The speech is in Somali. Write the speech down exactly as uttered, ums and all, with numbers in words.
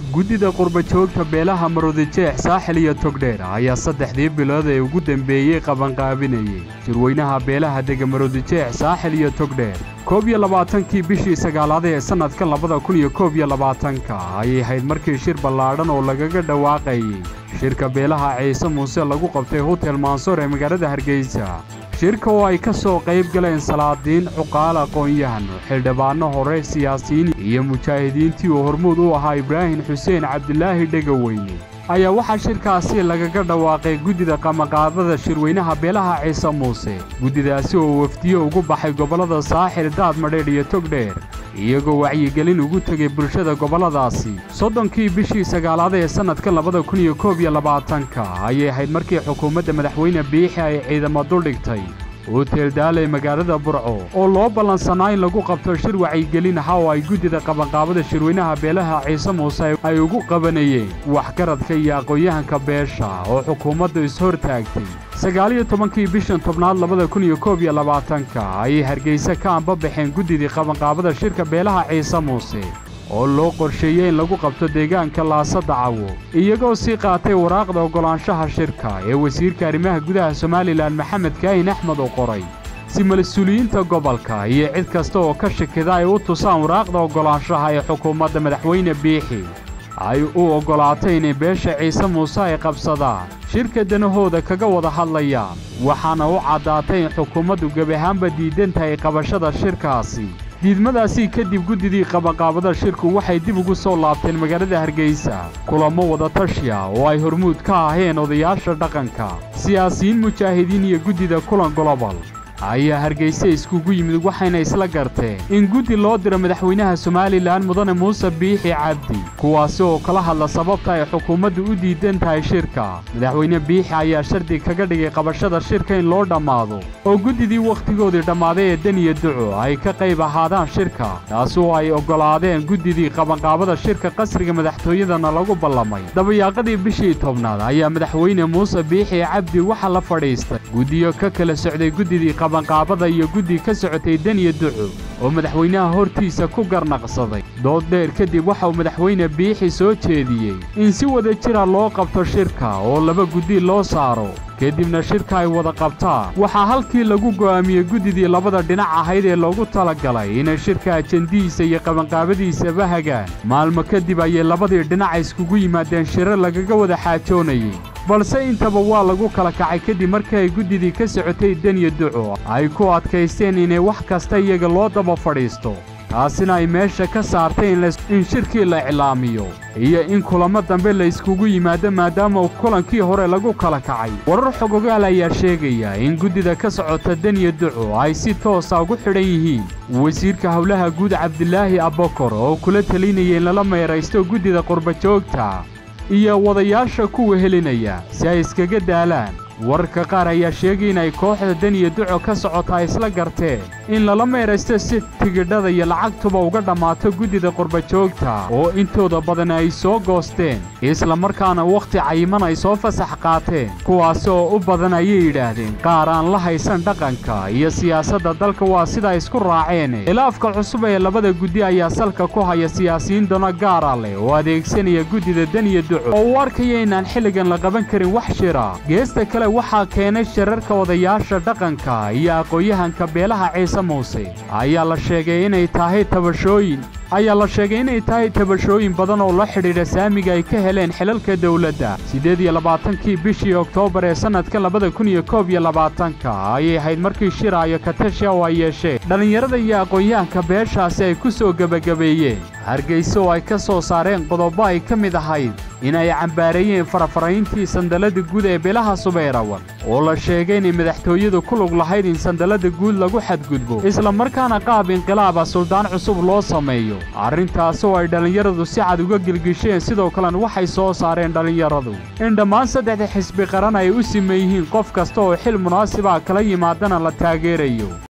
guddida qurba-joogta beelaha Maroodijeex Saaxil iyo Togdheer ayaa saddexdii bilood ee ugu dambeeyay qabanqaabinayay shirweynaha beelaha dega Maroodijeex Saaxil iyo Togdheer koob iyo labaatankii bishii sagaalaad ee sanadka labada kun iyo koob iyo labaatanka ayay ahayd markii shir ballaadhan oo lagaga dhawaaqayay shirka beelaha Ciise Muuse lagu qabtay Hotel Mansour ee magaalada Hargeysa. shirka oo ay ka soo qayb galeen salaadiin cuqaal aqoon-yahan xildhibaano hore siyaasiyiin iyo mujaahidiintii uu hormuud u ahaa Ibraahim Xuseen Cabdilaahi Dhegaweyne ayaa waxaa shirkaasi lagaga dhawaaqay guddida qabanqaabada shirweynaha beelaha Ciise Muuse. guddidaasi oo wafdiyo ugu baxay gobolada Saaxil, Daadmadheedh iyo Togdheer iyagoo wacyigelin ugu tegay bulshada goboladaasi. soddonkii bishii sagaalaad ee sanadka labada kun iyo koob iyo labaatanka ayay ahayd markii xukuumadda madaxweyne Biixi ay ciidamo duldhigtay Hotel Daale magaalada Burco oo loo ballansanaa in lagu qabto shir wacyigelin ah oo ay guddida qabanqaabada shirweynaha beelaha Ciise Muuse ay ugu qabanayeen waxgaradka iyo aqoon-yahanka beesha oo xukuumaddu is-hortaagtay. sagaal iyo tobankii bishan tobnaad labada kun iyo koob iyo labaatanka ayay Hargeysa ka anbabaxeen guddidii qabanqaabada shirka beelaha Ciise Muuse oo loo qorsheeyay in lagu qabto deegaanka Laasada Cawo iyagoo sii qaatay waraaqda oggolaanshaha shirka ee wasiirka arrimaha gudaha Somaliland Maxamed Kaahin Axmed oo qoray si mas'uuliyiinta gobolka iyo cid kasta oo ka shakida ay u tusaan waraaqda oggolaanshaha ee xukuumadda madaxweyne Biixi ay u oggolaatay in beesha Ciise Muuse ay qabsadaan shirka danahooda kaga wada hadlayaan, waxaana u caddaatay in xukuumaddu gebi ahaanba diidan tahay qabashada shirkaasi. diidmadaasi kadib guddidii qabanqaabada shirku waxay dib ugu soo laabteen magaalada Hargeysa kulamo wada tashiya oo ay hormuud ka aheen odayaasha dhaqanka, siyaasiyiin, mujaahidiin iyo guddida kulan global ayaa Hargeysa iskugu yimid waxayna isla garteen in guddi loo diro madaxweynaha Somaliland Mudane Muuse Biixi Cabdi kuwaas oo kala hadla sababta ay xukuumaddu u diidan tahay shirka. madaxweyne Biixi ayaa shardi kaga dhigay qabashada shirka in loo dhammaado oo guddidii waqtigoodii dhammaaday ee dan iyo duco ay ka qayb ahaadaan shirka, taas oo ay oggolaadeen guddidii qabanqaabada shirka qasriga madaxtooyadana lagu ballamay. dabayaaqadii bishii tobnaad ayaa madaxweyne Muuse Biixi Cabdi waxa la fadhiistay guddiyo ka kala socday guddidii qabanqaabada iyo guddi ka socotay dan iyo duco oo madaxweynaha hortiisa ku garnaqsaday. dood dheer kadib waxa uu madaxweyne Biixi soo jeediyey in si wada jira loo qabto shirka oo laba guddi loo saaro, kadibna shirka ay wada qabtaan. waxaa halkii lagu go'aamiyey guddidii labada dhinac ahayd ee loogu talagalay inay shirka ajandihiisa iyo qabanqaabadiisaba hagaan. maalmo kadib ayay labadii dhinac iskugu yimaadeen shirar lagaga wada xaajoonayay, balse intaba waa lagu kala kacay kadib markii ay guddidii ka socotay dan iyo duco ay ku adkaysteen inay wax kasta iyaga loo daba fadhiisto, taasina ay meesha ka saartay in shirkii la iclaamiyo iyo in kulamo dambe la iskugu yimaado maadaama kulankii hore lagu kala kacay. warar xogogaal ayaa sheegaya in guddida ka socota dan iyo duco ay si toosa ugu xidhan yihiin wasiirka howlaha guud Cabdilaahi Abokor oo kula talinayay in lala meeraysto guddida qurba-joogta iyo wadayaasha kuwa helinaya si ay iskaga daalaan. wararka qaar ayaa sheegay in ay kooxda dan iyo duco ka socota isla garteen in lala meeraysto si tigidhada iyo lacagtuba uga dhammaato guddida qurba-joogta oo intooda badan ay soo goosteen isla markaana wakhti cayiman ay soo fasax qaateen, kuwaas oo u badan ayay yidhaahdeen qaar aan la haysan dhaqanka iyo siyaasadda dalka waa sida isku raaceen. khilaafka cusub ee labada guddi ayaa salka ku haya siyaasiyiin dano gaara leh oo adeegsanaya guddida dan iyo duco oo u arkaya inaan xilligan la qaban karin wax shira. geesta kale waxaa keenay shirarka odayaasha dhaqanka iyo aqoon-yahanka beelaha Ciise Muuse ayaa la sheegay inay tahay tabashooyin ayaa la sheegay inay tahay tabashooyin badan oo la xidhiidha saamiga ay ka heleen xilalka dawladda. siddeed iyo labaatankii bishii Oktoobar ee sanadka labada kun iyo koob iyo labaatanka ayay ahayd markii shira iyo katasha oo ay yeesheen dhalinyarada iyo aqoon-yahanka beeshaasi ay ku soo gebagabeeyeen Hargeysa oo ay ka soo saareen qodobo ay ka mid ahayd in ay cambaareeyeen farafarayntii sandalada guud ee beelaha Subayrawan oo la sheegay in madaxtooyadu ku lug lahayd in sandalada guud lagu xadgudbo isla markaana qaab inqilaab suldaan cusub loo sameeyo. arrintaas oo ay dhalinyaradu si cad uga gilgisheen. sidoo kalena waxay soo saareen dhalinyaradu in dhammaan saddexda xisbi qaran ay u siman yihiin qof kasta oo xil munaasib ah kala yimaadana la taageerayo.